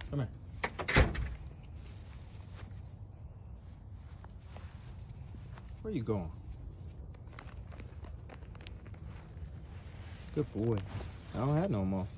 Come here. Where you going? Good boy. I don't have no more.